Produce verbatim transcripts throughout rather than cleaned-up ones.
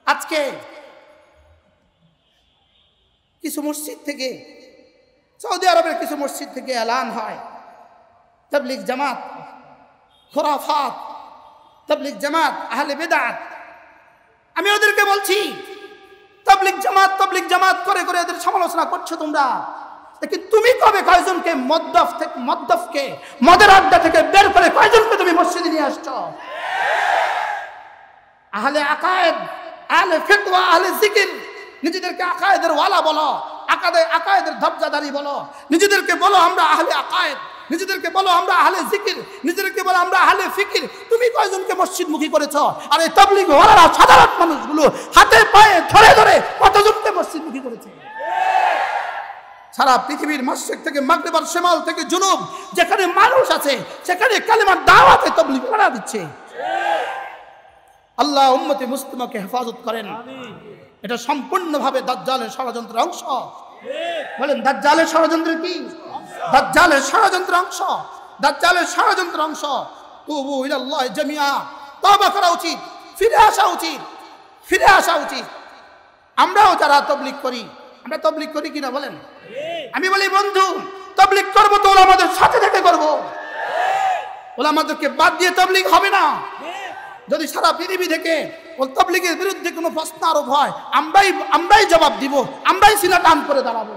আজকে কিছু মসজিদ থেকে, সৌদি আরবের কিছু মসজিদ থেকে এলান হয় তাবলীগ জামাত খুরাফাত, তাবলীগ জামাত আহলে বিদআত। আমি ওদেরকে বলছি, তাবলীগ জামাত তাবলীগ জামাত করে করে এদের সমালোচনা করছো তোমরা, কিন্তু তুমি কবে কয়জনকে মদ্দফ থেকে মদ্দফকে মদের আড্ডা থেকে বের করে কয়জনকে তুমি মসজিদে নিয়ে আসছো? আহলে আকায়েদ, আহলে ফিতওয়া, আহলে জিকির, নিজেদেরকে আকায়েদের ওয়ালা বলো, আকাদে আকায়েদের ধবজাদারি বলো, নিজেদেরকে বলো আমরা আহলে আকায়েদ, নিজেদেরকে বলো আমরা আহলে জিকির, নিজেদেরকে বলো আমরা আহলে ফিকির। তুমি কয়জনকে মসজিদমুখী করেছো? আর এই তাবলীগ ওয়ালারা সাধারণ মানুষগুলো হাতে পায়ে ধরে ধরে কতজনকে মসজিদমুখী করেছে? সারা পৃথিবীর মাশরিক থেকে মাগরিব আর শিমাল থেকে জুনুব, যেখানে মানুষ আছে সেখানে কালেমার দাওয়াতে তাবলীগ ওয়ালা দিচ্ছে। আল্লাহ উম্মতে মুসলিমাকে হেফাজত করেন। এটা সম্পূর্ণভাবে দাজ্জালের ষড়যন্ত্রের অংশ। বলেন দাজ্জালের ষড়যন্ত্র কি? দাজ্জালের ষড়যন্ত্রের অংশ, দাজ্জালের ষড়যন্ত্রের অংশ। তুবু ইলাল্লাহ জামিআ, তওবা করা উচিত, ফিরে আসা উচিত, ফিরে আসা উচিত। আমরাও যারা তাবলীগ করি, আমরা তাবলীগ করি কিনা বলেন? আমি বলি বন্ধু, তাবলীগ করব তো ওলামাদের সাথে থেকে করব, ওলামাদেরকে বাদ দিয়ে তাবলীগ হবে না। যদি সারা পৃথিবী থেকে ওই তাবলীগের বিরুদ্ধে কোনো প্রশ্ন আরোপ হয়, আমরাই আমরাই জবাব দিব, আমরাই সিনা টান করে দাঁড়াবো।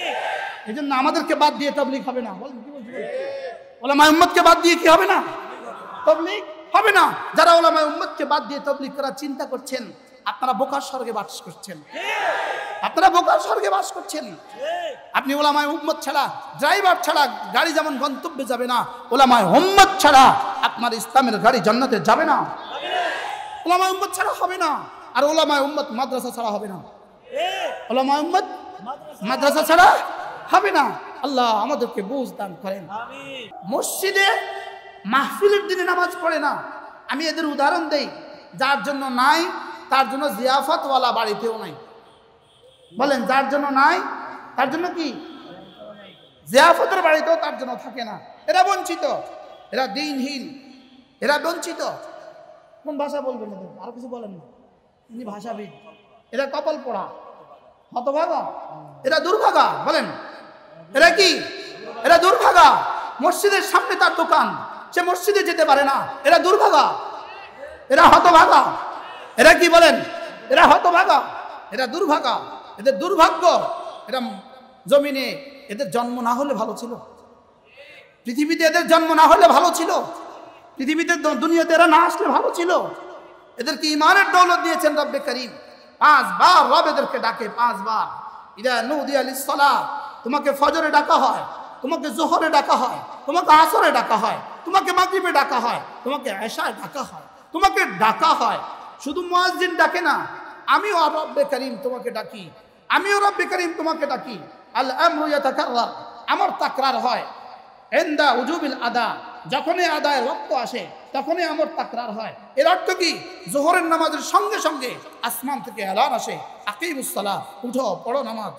এই জন্য আমাদেরকে বাদ দিয়ে তাবলীগ হবে না। বলেন কি বলছি? ওলামায়ে উম্মতকে বাদ দিয়ে কি হবে না? তাবলীগ হবে না। যারা ওলামায়ে উম্মতকে বাদ দিয়ে তাবলীগ করার চিন্তা করছেন, আপনারা বোকার স্বর্গে বাস করছেন, আপনারা বোকার স্বর্গে বাস করছেন। আপনি ওলামায়ে উম্মত ছাড়া, ড্রাইভার ছাড়া গাড়ি যেমন গন্তব্যে যাবে না, ওলামায়ে উম্মত ছাড়া আপনার ইসলামের গাড়ি জান্নাতে যাবে না। ওলামায়ে উম্মত ছাড়া হবে না। আর ওলামায়ে উম্মত মাদ্রাসা ছাড়া হবে না। ওলামায়ে উম্মত মাদ্রাসা ছাড়া হবে না। আল্লাহ আমাদেরকে বুঝ দান করেন। মসজিদে মাহফিলের দিনে নামাজ পড়ে না। আমি এদের উদাহরণ দেই, যার জন্য নাই তার জন্য জিয়াফতওয়ালা বাড়িতেও নাই। বলেন যার জন্য নাই তার জন্য কি জিয়াফতের বাড়িতেও তার জন্য থাকে না। এরা বঞ্চিত, এরা দিনহীন, এরা বঞ্চিত। কোন ভাষা বলবেন? আর কিছু বলেন না, ইনি ভাষাবিদ। এরা কপাল পোড়া, হতভাগা, এরা দুর্ভাগা। বলেন এরা কি? এরা দুর্ভাগা। মসজিদের সামনে তার দোকান, সে মসজিদে যেতে পারে না। এরা দুর্ভাগা, এরা হতভাগা। এরা কি বলেন? এরা হতভাগা, এরা দুর্ভাগা, এদের দুর্ভাগ্য। এরা জমিনে এদের জন্ম না হলে ভালো ছিল, পৃথিবীতে এদের জন্ম না হলে ভালো ছিল, পৃথিবীতে দুনিয়াতে এরা না আসলে ভালো ছিল। এদেরকে ইমানের দৌলত দিয়েছেন রব্বে করিম। পাঁচবার রব এদেরকে ডাকে, পাঁচবার। ইদা নুদিয়া লিস-সালাত, তোমাকে ফজরে ডাকা হয়, তোমাকে জোহরে ডাকা হয়, তোমাকে আসরে ডাকা হয়, তোমাকে মাগরিবে ডাকা হয়, তোমাকে এশায় ডাকা হয়, তোমাকে ডাকা হয়। শুধু মুয়াজ্জিন ডাকে না, আমিও রব্বে করিম তোমাকে ডাকি, আমিও রব্বে করিম তোমাকে ডাকি। আল আমরু ইয়াতাকাররার, আমার তাকরার হয়। ইনদা উজুবিল আদা, যখনই আদায়ের ওয়াক্ত আসে তখনই আমার তাকরার হয়। এর অর্থ কি? জোহরের নামাজের সঙ্গে সঙ্গে আসমান থেকে এলান আসে, আকিমুস সালাহ, উঠো পড়ো নামাজ।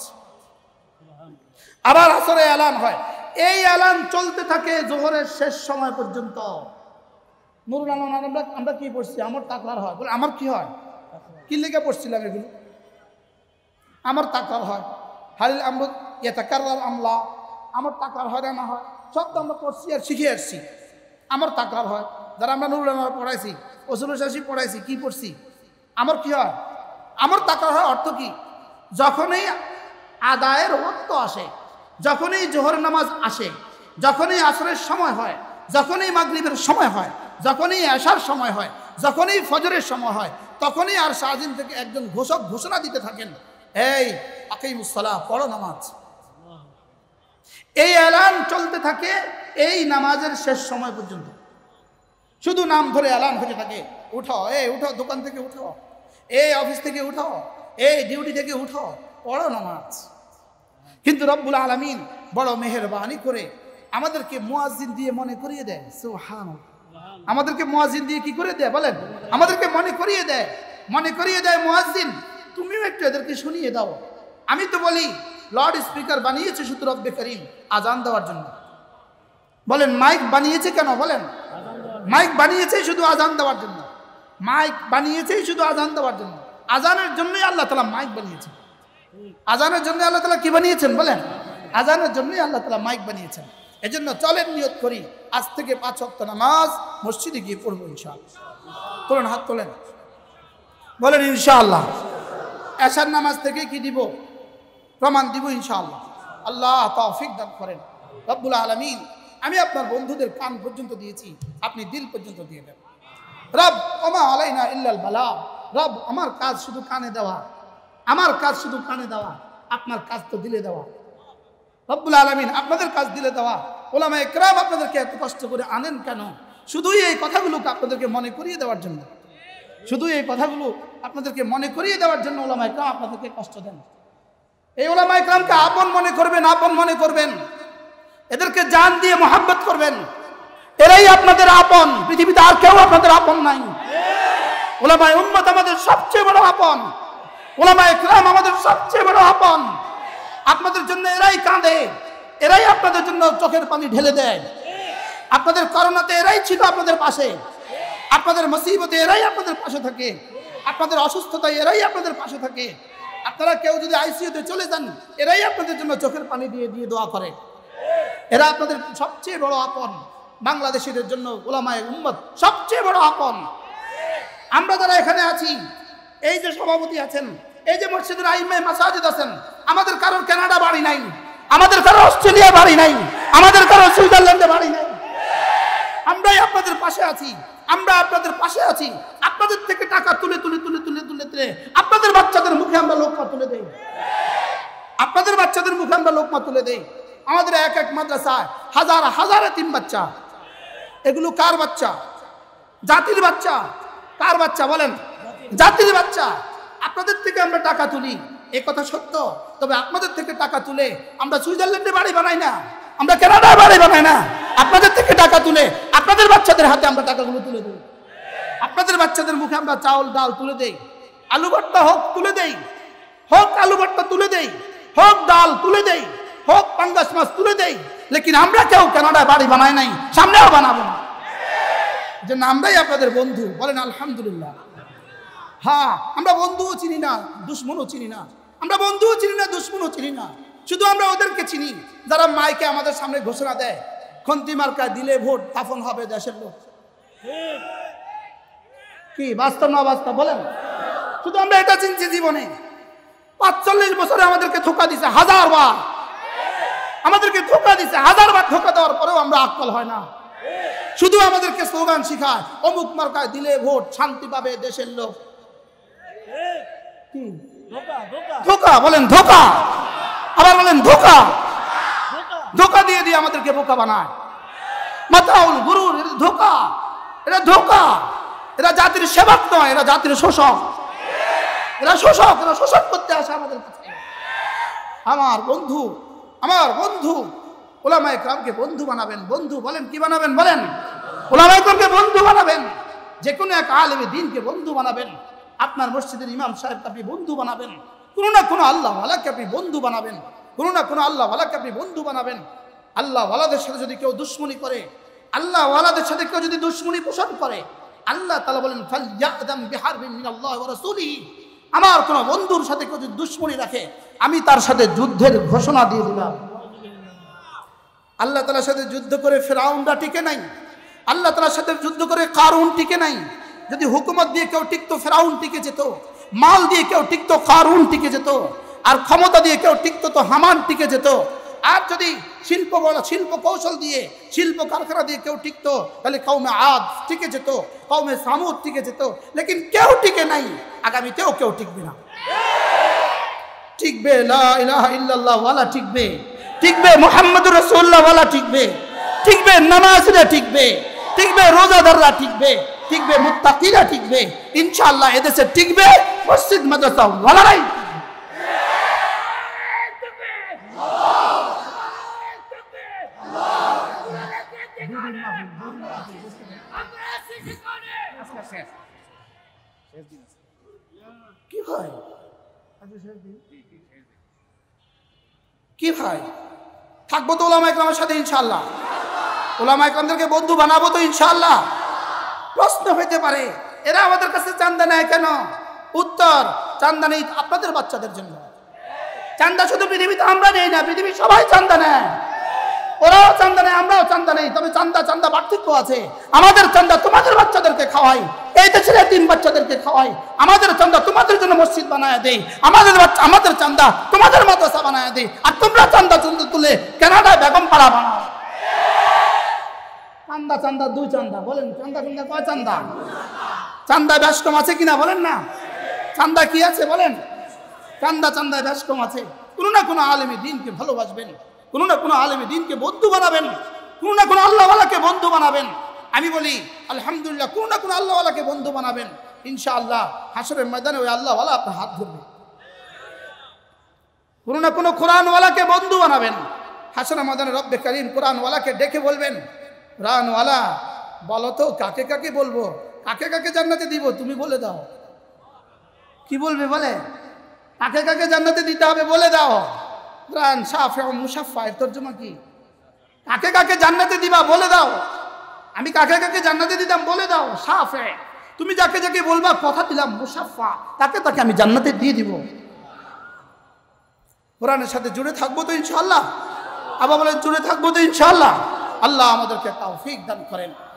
আবার আসরে এলান হয়। এই এলান চলতে থাকে জোহরের শেষ সময় পর্যন্ত। নুরুল আলম আমরা আমরা কি পড়ছি? আমার তাকরার হয়। বলে আমার কি হয়? কি লেগে পড়ছিলাম এগুলো? আমার তাকরার হয়। হালিল আমরু ইয়াতাকাররার আমলা, আমার তাকরার হয় না হয়, সব তো আমরা পড়ছি আর শিখে আসছি। আমার তাকরার হয়। যারা আমরা নুরুল আলম পড়াইছি, ওসুল শাসি পড়াইছি, কি পড়ছি? আমার কি হয়? আমার তাকরার হয় অর্থ কি? যখনই আদায়ের ওয়াক্ত আসে, যখনই জোহর নামাজ আসে, যখনই আসরের সময় হয়, যখনই মাগরিবের সময় হয়, যখনই এশার সময় হয়, যখনই ফজরের সময় হয়, তখনই আর শাহজিন থেকে একজন ঘোষক ঘোষণা দিতে থাকেন, এই আকিমুস সালাহ, পড়ো নামাজ। এই এলান চলতে থাকে এই নামাজের শেষ সময় পর্যন্ত। শুধু নাম ধরে এলান হতে থাকে, উঠো, এই উঠো, দোকান থেকে উঠো, এই অফিস থেকে উঠো, এই ডিউটি থেকে উঠো, পড়ো নামাজ। কিন্তু রব্বুল আলামিন বড় মেহেরবানি করে আমাদেরকে মুয়াজ্জিন দিয়ে মনে করিয়ে দেয়। সুবহানাল্লাহ। আমাদেরকে মুয়াজ্জিন দিয়ে কি করে দেয় বলেন? আমাদেরকে মনে করিয়ে দেয়, মনে করিয়ে দেয় মুয়াজ্জিন, তুমিও একটু এদেরকে শুনিয়ে দাও। আমি তো বলি লাউড স্পিকার বানিয়েছে শুধু রব্বে করিম আজান দেওয়ার জন্য। বলেন মাইক বানিয়েছে কেন? বলেন মাইক বানিয়েছে শুধু আজান দেওয়ার জন্য। মাইক বানিয়েছে শুধু আজান দেওয়ার জন্য। আজানের জন্যই আল্লাহ তাআলা মাইক বানিয়েছেন। আজানের জন্য আল্লাহ তাআলা কি বানিয়েছেন বলেন? আজানের জন্যই আল্লাহ তাআলা মাইক বানিয়েছেন। এজন্য চলেন নিয়ত করি আজ থেকে পাঁচ ওয়াক্ত নামাজ মসজিদে গিয়ে পড়বো ইনশাআল্লাহ। তোলেন, হাত তোলেন, বলেন ইনশাআল্লাহ। এশার নামাজ থেকে কি দিব? প্রমাণ দিব ইনশাআল্লাহ। আল্লাহ তৌফিক দান করেন রব্বুল আলামিন। আমি আপনার বন্ধুদের কান পর্যন্ত দিয়েছি, আপনি দিল পর্যন্ত দিয়ে দেন। রব ওমা আলাইনা ইল্লাল বালা। রব আমার কাজ শুধু কানে দেওয়া, আমার কাজ শুধু কানে দেওয়া, আপনার কাজ তো দিলে দেওয়া। রব্বুল আলামিন আপনাদের কাজ দিলে দেওয়া। ওলামা ইকরাম আপনাদেরকে এত কষ্ট করে আনেন কেন? শুধুই এই কথাগুলোকে আপনাদেরকে মনে করিয়ে দেওয়ার জন্য, শুধু এই কথাগুলো আপনাদেরকে মনে করিয়ে দেওয়ার জন্য ওলামা ইকরাম আপনাদেরকে কষ্ট দেন। এই ওলামা ইকরামকে আপন মনে করবেন, আপন মনে করবেন, এদেরকে জান দিয়ে মোহাব্বত করবেন। এরাই আপনাদের আপন, পৃথিবীতে আর কেউ আপনাদের আপন নাই। ওলামায়ে উম্মত আমাদের সবচেয়ে বড় আপন, ওলামায়ে ইকরাম আমাদের সবচেয়ে বড় আপন। আপনাদের জন্য এরাই কাঁদে, এরাই আপনাদের জন্য চোখের পানি ঢেলে দেয়। আপনাদের করোনাতে এরাই ছিল আপনাদের পাশে, আপনাদের মুসিবতে এরাই আপনাদের পাশে থাকে, আপনাদের অসুস্থতায় এরাই আপনাদের পাশে থাকে। আপনারা কেউ যদি আইসিইউতে চলে যান, এরাই আপনাদের জন্য চোখের পানি দিয়ে দিয়ে দোয়া করে। এরা আপনাদের সবচেয়ে বড় আপন। বাংলাদেশিদের জন্য ওলামায়ে উম্মত সবচেয়ে বড় আপন। আমরা যারা এখানে আছি, এই যে সভাপতি আছেন, এই যে মসজিদের আইম্মে মাসাজিদ আছেন, আমাদের কারোর কানাডা বাড়ি নাই, আমাদের কারো অস্ট্রেলিয়া বাড়ি নাই, আমাদের কারো সুইজারল্যান্ডে বাড়ি নাই। আমরাই আপনাদের পাশে আছি, আমরা আপনাদের পাশে আছি। আপনাদের থেকে টাকা তুলে তুলে তুলে তুলে তুলে তুলে আপনাদের বাচ্চাদের মুখে আমরা লোকমা তুলে দেই, আপনাদের বাচ্চাদের মুখে আমরা লোকমা তুলে দেই। আমাদের এক এক মাদ্রাসায় হাজার হাজার এতিম বাচ্চা। এগুলো কার বাচ্চা? জাতির বাচ্চা। কার বাচ্চা বলেন? জাতির বাচ্চা। আপনাদের থেকে আমরা টাকা তুলি, এ কথা সত্য। তবে আপনাদের থেকে টাকা তুলে আমরা সুইজারল্যান্ডে বাড়ি বানাই না, আমরা কানাডায় বাড়ি বানাই না। আপনাদের থেকে টাকা তুলে আপনাদের বাচ্চাদের হাতে আমরা টাকাগুলো তুলে দিই, আপনাদের বাচ্চাদের মুখে আমরা চাউল ডাল তুলে দেই, আলু ভর্তা হোক তুলে দেই, হোক আলু ভর্তা তুলে দেই, হোক ডাল তুলে দেই, হোক পাঙ্গাস মাছ তুলে দেই। লেকিন আমরা কেউ কানাডায় বাড়ি বানাই নাই, সামনেও বানাবো না। যে আমরাই আপনাদের বন্ধু, বলেন আলহামদুলিল্লাহ। হ্যাঁ, আমরা বন্ধুও চিনি না, দুশ্মনও চিনি না। আমরা বন্ধুও চিনি না, দুশ্মনও চিনি না। শুধু আমরা ওদেরকে চিনি যারা মাইকে আমাদের সামনে ঘোষণা দেয়, খন্তি মার্কা দিলে ভোট দাফন হবে দেশের লোক। কি বাস্তব না বাস্তব বলেন? শুধু আমরা এটা চিনছি জীবনে। পাঁচচল্লিশ বছরে আমাদেরকে ধোকা দিছে হাজার বার, আমাদেরকে ধোকা দিছে হাজার বার। ধোকা দেওয়ার পরেও আমরা আক্কল হয় না। শুধু আমাদেরকে স্লোগান শিখায়, অমুক মার্কায় দিলে ভোট শান্তি পাবে দেশের লোক। কি ধোকা বলেন? ধোকা, আবার বলেন ধোকা। ধোকা দিয়ে দিয়ে আমাদেরকে বোকা বানায়। মাতাউল গুরুর, এটা ধোকা, এটা ধোকা। এরা জাতির সেবক নয়, এরা জাতির শোষক। এরা শোষক, এরা শোষণ করতে আসে আমাদের কাছে। আমার বন্ধু, আমার বন্ধু, ওলামায়ে কেরামকে বন্ধু বানাবেন। বন্ধু বলেন কি বানাবেন বলেন? ওলামায়ে কেরামকে বন্ধু বানাবেন। যে কোনো এক আলেমে দ্বীনকে বন্ধু বানাবেন। আপনার মসজিদের ইমাম সাহেবকে আপনি বন্ধু বানাবেন। কোনো না কোনো আল্লাহ ওয়ালাকে আপনি বন্ধু বানাবেন। কোনো না কোনো আল্লাহ ওয়ালাকে আপনি বন্ধু বানাবেন। আল্লাহ ওয়ালাদের সাথে যদি কেউ দুশ্মনী করে, আল্লাহ ওয়ালাদের সাথে কেউ যদি দুশ্মনী পোষণ করে, আল্লাহ তাআলা বলেন ফালইয়াদাম বিহারবিন মিনাল্লাহি ওয়া রাসূলিহি। আমার কোন বন্ধুর সাথে কেউ যদি দুশ্মনী রাখে, আমি তার সাথে যুদ্ধের ঘোষণা দিয়ে দিলাম। আল্লাহ তাআলার সাথে যুদ্ধ করে ফিরআউনরা টিকে নাই, আল্লাহ তাআলার সাথে যুদ্ধ করে কারুন টিকে নাই। যদি হুকুমত দিয়ে কেউ টিকতো, ফিরআউন টিকে যেত। মাল দিয়ে কেউ টিকতো, কারুন টিকে যেত। আর ক্ষমতা দিয়ে কেউ টিকতো তো হামান টিকে যেত। আর যদি শিল্প শিল্প কৌশল দিয়ে, শিল্প কারখানা দিয়ে কেউ টিকতো, তাহলে কওমে আদ টিকে যেত, কওমে সামুদ টিকে যেত। লেকিন কেউ টিকে নাই, আগামীতেও কেউ টিকবে না। টিকবে লা ইলাহা ইল্লাল্লাহ ওয়ালা টিকবে, টিকবে মুহাম্মদুর রাসূলুল্লাহ ওয়ালা টিকবে, টিকবে নামাজীরা টিকবে, টিকবে রোজাদাররা টিকবে, টিকবে মুত্তাকিরা টিকবে। ইনশাআল্লাহ এদেশে টিকবে মসজিদ মাদ্রাসা ওয়ালারাই। কি ভাই কি ভাই থাকবো তো ওলামায়ে কেরামের সাথে ইনশাআল্লাহ। ওলামায়ে কেরামদেরকে বন্ধু বানাবো তো ইনশাআল্লাহ। প্রশ্ন হইতে পারে, এরা আমাদের কাছে চাঁদা নেয় কেন? উত্তর, চান্দা নেই আপনাদের বাচ্চাদের জন্য। চান্দা শুধু পৃথিবীতে আমরা নেই না, পৃথিবী সবাই চান্দা নেয়। ওরাও চান্দা নেয়, আমরাও চান্দা নেই। তবে চান্দা চান্দা পার্থক্য আছে। আমাদের চান্দা তোমাদের বাচ্চাদেরকে খাওয়াই, এই দেশের তিন বাচ্চাদেরকে খাওয়াই। আমাদের চান্দা তোমাদের জন্য মসজিদ বানায় দেই, আমাদের বাচ্চা আমাদের চান্দা তোমাদের মাদ্রাসা বানায় দেই। আর তোমরা চান্দা চান্দা তুলে কানাডায় বেগম পাড়া বানাও। চান্দা চান্দা দুই চান্দা বলেন, চান্দা চান্দা কয় চান্দা? চান্দা ব্যাস কম আছে কিনা বলেন না? চান্দা কি আছে বলেন? চান্দা চান্দায় ব্যাস কম আছে। কোনো না কোনো আলেমে দিনকে ভালোবাসবেন, কোনো না কোনো আলেমে দিনকে বন্ধু বানাবেন, কোনো না কোনো আল্লাহওয়ালাকে বন্ধু বানাবেন। আমি বলি আলহামদুলিল্লাহ, কোনো না কোনো আল্লাহওয়ালাকে বন্ধু বানাবেন। ইনশাআল্লাহ হাসরের ময়দানে ওই আল্লাহওয়ালা আপনার হাত ধরবে। কোনো না কোনো কোরআনওয়ালাকে বন্ধু বানাবেন। হাসরের ময়দানে রব্বে কারীম কোরআনওয়ালাকে ডেকে বলবেন, কোরআনওয়ালা বলো তো কাকে কাকে বলবো, কাকে কাকে জান্নাতে দিব, তুমি বলে দাও। কি বলবে বলে? কাকে কাকে জান্নাতে দিতে হবে বলে দাও। কোরআন শাফে ও মুশাফফা এর তরজমা কি? কাকে কাকে জান্নাতে দিবা বলে দাও। আমি কাকে কাকে জান্নাতে দিতাম বলে দাও। শাফে, তুমি যাকে যাকে বলবা কথা দিলাম, মুশাফফা তাকে তাকে আমি জান্নাতে দিয়ে দিব। কোরআনের সাথে জুড়ে থাকবো তো ইনশাআল্লাহ। আবার বলেন জুড়ে থাকবো তো ইনশাআল্লাহ। আল্লাহ আমাদেরকে তৌফিক দান করেন।